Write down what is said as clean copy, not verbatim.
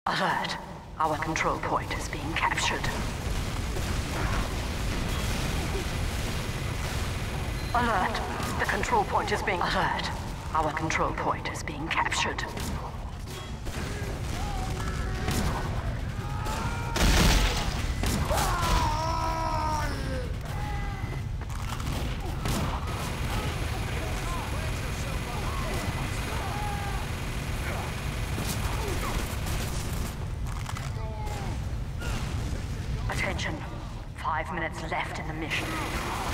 Alert! Our control point is being captured. Alert! The control point is being... Alert! Our control point is being captured. Attention. 5 minutes left in the mission.